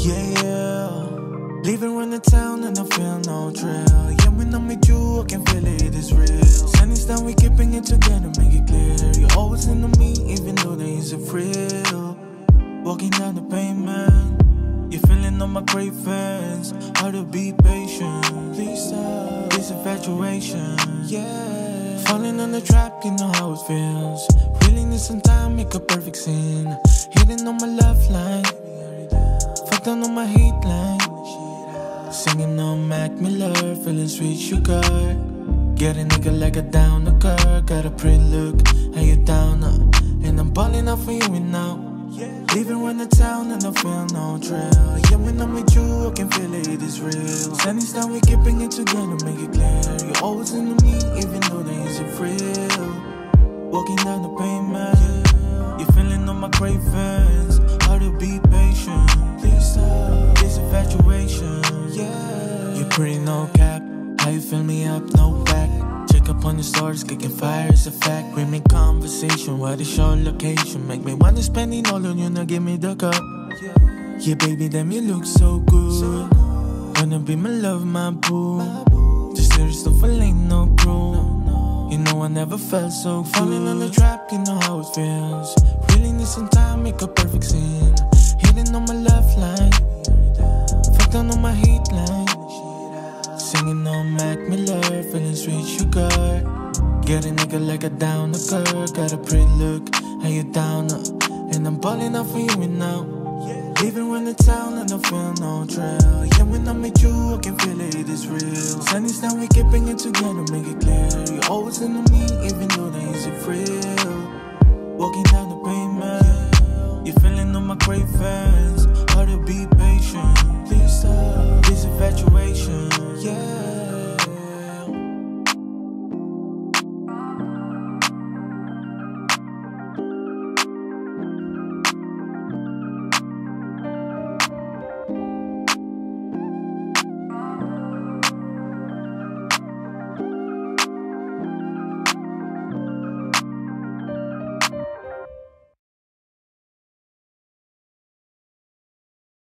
Yeah, leaving run the town and I feel no thrill. Yeah, when I'm with you, I can feel it is real. Sunny's down, we keeping it together, make it clear. You're always into me, even though there is a thrill. Walking down the pavement, you're feeling all my cravings. How to be patient, please stop this infatuation. Yeah, falling on the trap, you know how it feels. Really need some time, make a perfect scene. Hitting on my love line, fucked on my hate line. Singing on Mac Miller, feeling sweet sugar. Get a nigga like a down the curve. Got a pretty look, and you down and I'm balling out for you and now. Leaving run the town and I feel no thrill. Yeah, when I'm with you, I can feel it is real. Sunny's down, we keeping it together, make it clear. You're always into me, even though there is a thrill. Walking down the pavement, you're feeling all my cravings. How to be patient, please stop this infatuation. Yeah, you're pretty no cap. How you fill me up, no back. Check up on your stars, kicking fire is a fact. We make conversation, what is your location? Make me wanna spend it all on you, now give me the cup. Yeah, baby, damn, you look so good. Wanna be my love, my boo. Just serious stuff, ain't no crew. You know I never felt so good. Falling on the trap, you know how it feels. Really need some time, make a perfect scene. Hitting on my love line, fucked on my hate line. Singing on Mac Miller, feeling sweet sugar. Get a nigga like a down the curve. Got a pretty look, and you down and I'm balling out for you and now. Leaving run the town and I feel no thrill. Yeah, when I'm with you, I can feel it is real. Sunny's down, we keeping it together, make it clear. You're always into me,